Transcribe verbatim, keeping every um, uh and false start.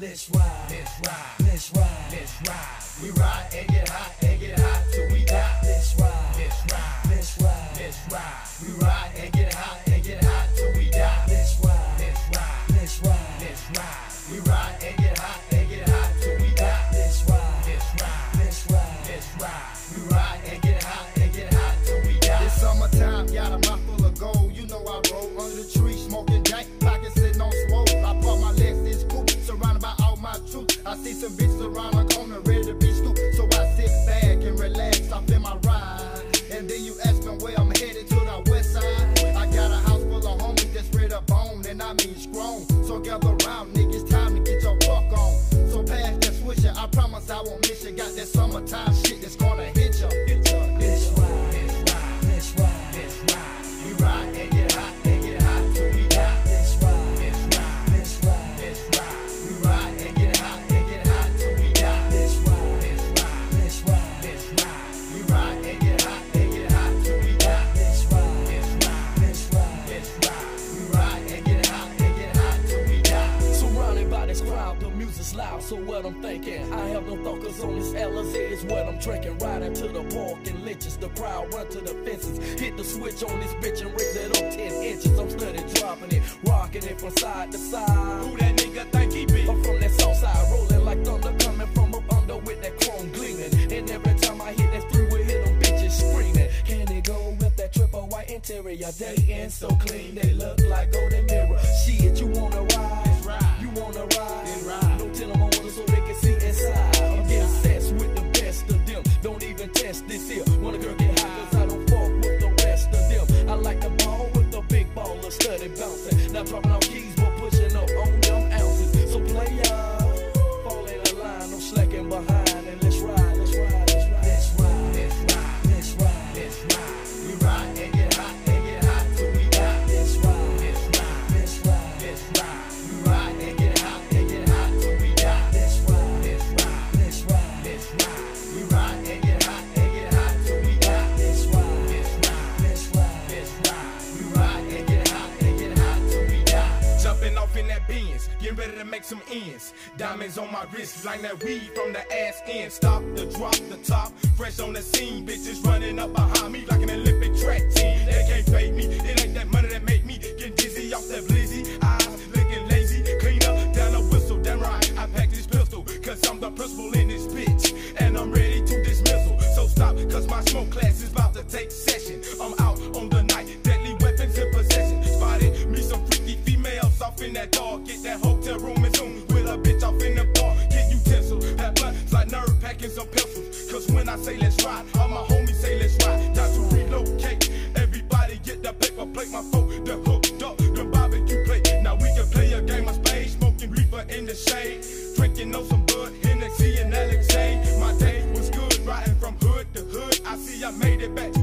let's ride, let's ride, let's ride, let's ride. We ride and get hot and get hot till we die. Let's ride, let's ride, let's ride, let's ride. We ride and get hot and get hot till we die. Let's ride, let's ride, let's ride, let's ride. We ride and get hot and get hot till we die. Let's ride, let's ride, let's ride, let's ride. We ride and get hot and get hot till we die. It's summertime, got a mouth full of gold. You know I roll under the tree, smoking dank, pocket sitting on swole. I park my Lexus coupe, surrounded by all my troops. I see some bitches around the corner ready to be scooped, so I sit back and relax, I feel my ride. And then you ask me where I'm headed, to the west side. I got a house full of homies that's ready to bone, and I mean strong. So gather around, niggas, time to get your fuck on. So pass that swisher, I promise I won't miss you. Got that summertime shit that's gonna hit ya. Hit ya. Let's ride, let's ride, let's ride, let's ride. We ride and get hot and get hot till we die. Let's ride, let's ride, let's ride, let's ride. We ride and get hot and get hot till we die. Let's ride, let's ride, let's ride, let's ride. We ride and get hot and get hot till we die. Let's ride, let's ride, let's ride, let's ride. We ride and get hot and get hot till we die. Surrounded by this crowd, the music's loud, so what I'm thinking, I have no thought, cause on this L Z is what I'm drinking. Riding to the park and lynches, the crowd run to the fences. Hit the switch on this bitch and raise it up ten inches. I'm steady dropping it, rocking it from side to side. Who that nigga think he be? I'm from that south side, rolling like thunder, coming from up under with that chrome gleaming. And every time I hit that three, we hit them bitches screaming. Can it go with that triple white interior? They in so clean, they look like golden mirror. Shit, you wanna ride? Ride. You wanna ride? Then ride. Don't tell them I want it so they can see inside. I'm getting obsessed with the best of them. Don't even test this here. When a girl get high, cause I don't fuck with the rest of them. I like the ball with the big baller, steady bouncing. Not dropping off keys, but pushing up on them ounces. So play up, fall in the line, no slacking behind. And let's ride, let's ride, let's ride. Let's ride, let's ride, let's ride, let's ride. We ride and get hot and get hot till we die. Let's ride, let's ride, let's ride, let's ride. We ride and get hot and get hot till we die. Let's ride, let's ride, let's ride, let's ride. We ride and get hot and get hot till we die. Let's ride, let's ride, let's ride, let's ride. We ride and get hot and get hot till we die. Jumping off in that Benz, getting ready to make some ends. Diamonds on my wrist, like that weed from the ass end. Stop the drop, the top, fresh on the scene. Bitches running up behind me like an Olympic track team. They can't pay me, it ain't that money that make me get dizzy off that blizzy. Eyes looking lazy, clean up, down a whistle, damn right. I pack this pistol, cause I'm the principal in this bitch. And I'm ready to dismissal, so stop, cause my smoke class is about to take session. I'm out on the night, deadly weapons in possession. Spotted me some freaky females off in that dog. Get that hotel room and zoom with a bitch off in the bar. Get utensils, have blunts like nerve packing some pencils. Cause when I say let's ride, all my homies say let's ride. Time to relocate, everybody get the paper plate. My phone, the hooked up, the barbecue plate. Now we can play a game of spades, smoking reefer in the shade. Drinking on some Bud, Hennessy and Alex. My day was good, riding from hood to hood. I see I made it back to